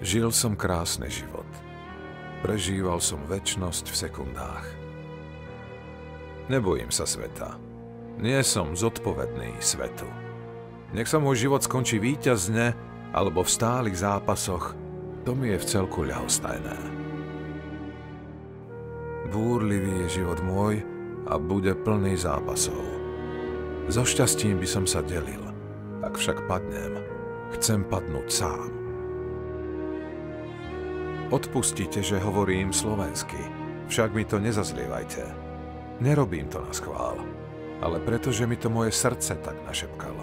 Žil som krásny život. Prežíval som večnosť v sekundách. Nebojím sa sveta. Nie som zodpovedný svetu. Nech sa môj život skončí víťazne alebo v stálych zápasoch, to mi je vcelku ľahostajné. Búrlivý je život môj a bude plný zápasov. So šťastím by som sa delil. Ak však padnem, chcem padnúť sám. Odpustite, že hovorím slovensky, však mi to nezazlievajte. Nerobím to na schvál, ale pretože mi to moje srdce tak našepkalo.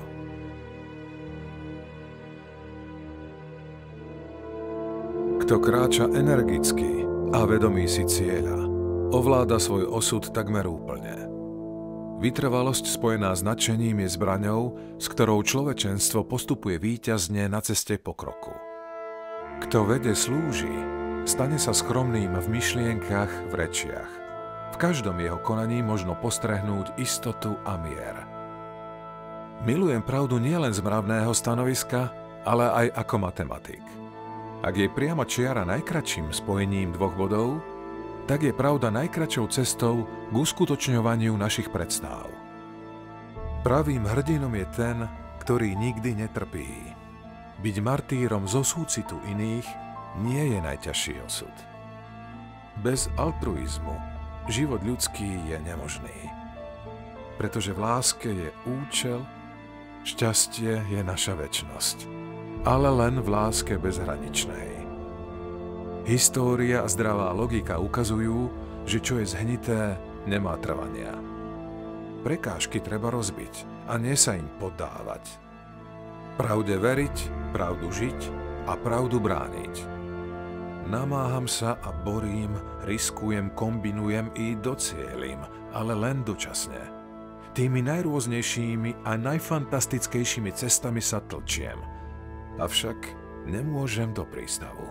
Kto kráča energicky a vedomí si cieľa, ovláda svoj osud takmer úplne. Vytrvalosť spojená s nadšením je zbraňou, s ktorou človečenstvo postupuje víťazne na ceste pokroku. Kto vede slúži, stane sa skromným v myšlienkach, v rečiach. V každom jeho konaní možno postrehnúť istotu a mier. Milujem pravdu nielen z mravného stanoviska, ale aj ako matematik. Ak je priama čiara najkratším spojením dvoch bodov, tak je pravda najkratšou cestou k uskutočňovaniu našich predstáv. Pravým hrdinom je ten, ktorý nikdy netrpí. Byť martýrom zo súcitu iných nie je najťažší osud. Bez altruizmu život ľudský je nemožný. Pretože v láske je účel, šťastie je naša večnosť. Ale len v láske bezhraničnej. História a zdravá logika ukazujú, že čo je zhnité, nemá trvania. Prekážky treba rozbiť a nie sa im poddávať. Pravde veriť, pravdu žiť a pravdu brániť. Namáham sa a borím, riskujem, kombinujem i docielim, ale len dočasne. Tými najrôznejšími a najfantastickejšími cestami sa tlčiem. Avšak nemôžem do prístavu.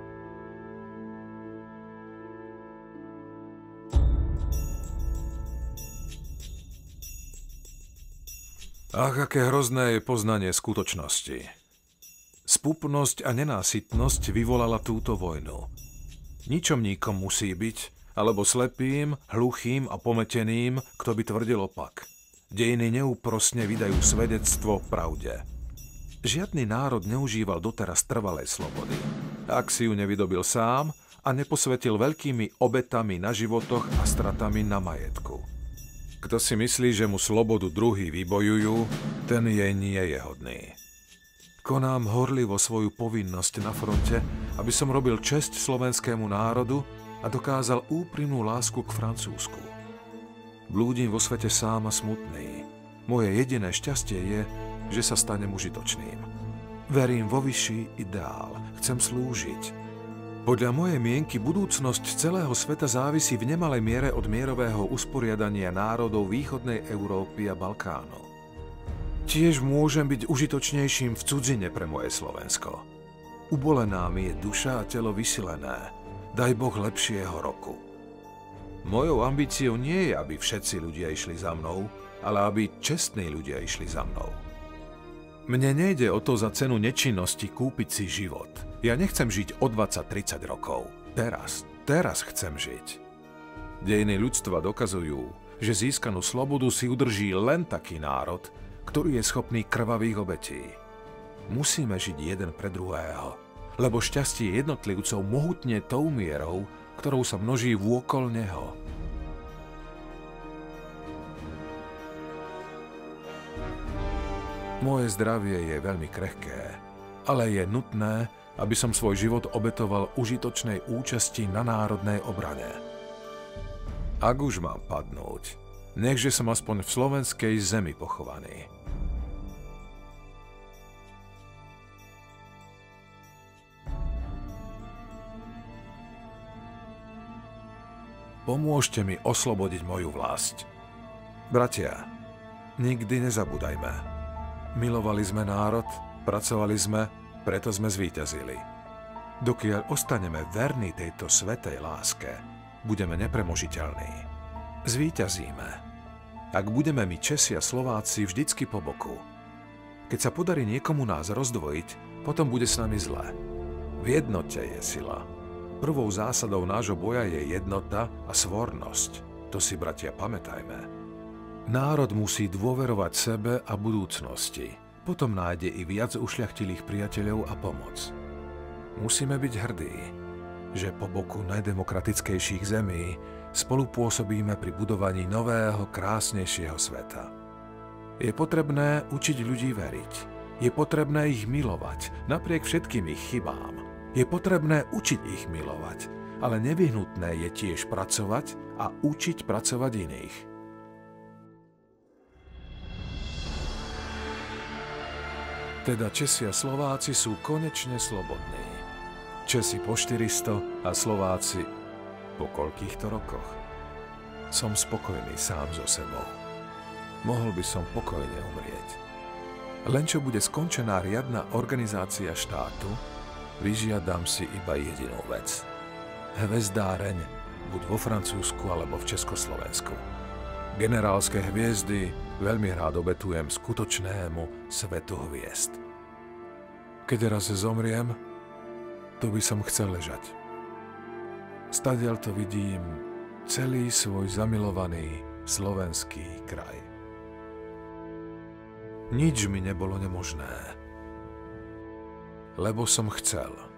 Ach, aké hrozné je poznanie skutočnosti. Spupnosť a nenásytnosť vyvolala túto vojnu. Ničomníkom musí byť, alebo slepým, hluchým a pometeným, kto by tvrdil opak. Dejiny neúprosne vydajú svedectvo pravde. Žiadny národ neužíval doteraz trvalej slobody, ak si ju nevydobil sám a neposvetil veľkými obetami na životoch a stratami na majetku. Kto si myslí, že mu slobodu druhí vybojujú, ten jej nie je hodný. Konám horlivo svoju povinnosť na fronte, aby som robil česť slovenskému národu a dokázal úprimnú lásku k Francúzsku. Blúdim vo svete sám a smutný. Moje jediné šťastie je, že sa stanem užitočným. Verím vo vyšší ideál, chcem slúžiť. Podľa mojej mienky budúcnosť celého sveta závisí v nemalej miere od mierového usporiadania národov východnej Európy a Balkánu. Tiež môžem byť užitočnejším v cudzine pre moje Slovensko. Ubolená mi je duša a telo vysilené. Daj Boh lepšieho roku. Mojou ambíciou nie je, aby všetci ľudia išli za mnou, ale aby čestní ľudia išli za mnou. Mne nejde o to za cenu nečinnosti kúpiť si život. Ja nechcem žiť o 20-30 rokov. Teraz chcem žiť. Dejiny ľudstva dokazujú, že získanú slobodu si udrží len taký národ, ktorý je schopný krvavých obetí. Musíme žiť jeden pre druhého, lebo šťastie jednotlivcov mohutne tou mierou, ktorou sa množí vôkol neho. Moje zdravie je veľmi krehké, ale je nutné, aby som svoj život obetoval užitočnej účasti na národnej obrane. Ak už mám padnúť, nechže som aspoň v slovenskej zemi pochovaný. Pomôžte mi oslobodiť moju vlast. Bratia, nikdy nezabúdajme. Milovali sme národ, pracovali sme, preto sme zvíťazili. Dokiaľ ostaneme verní tejto svätej láske, budeme nepremožiteľní. Zvíťazíme. Ak budeme my Česi a Slováci vždycky po boku. Keď sa podarí niekomu nás rozdvojiť, potom bude s nami zle. V jednote je sila. Prvou zásadou nášho boja je jednota a svornosť. To si, bratia, pamätajme. Národ musí dôverovať sebe a budúcnosti. Potom nájde i viac ušľachtilých priateľov a pomoc. Musíme byť hrdí, že po boku najdemokratickejších zemí spolupôsobíme pri budovaní nového, krásnejšieho sveta. Je potrebné učiť ľudí veriť. Je potrebné ich milovať, napriek všetkým ich chybám. Je potrebné učiť ich milovať, ale nevyhnutné je tiež pracovať a učiť pracovať iných. Teda Česi a Slováci sú konečne slobodní. Česi po 400 a Slováci po koľkýchto rokoch. Som spokojný sám so sebou. Mohol by som pokojne umrieť. Len čo bude skončená riadna organizácia štátu, vyžiadam si iba jedinú vec. Hvezdáreň, buď vo Francúzsku alebo v Československu. Generálske hviezdy veľmi rád obetujem skutočnému svetu hviezd. Keď raz zomriem, tu by som chcel ležať. Stadiaľ to vidím celý svoj zamilovaný slovenský kraj. Nič mi nebolo nemožné, lebo som chcel.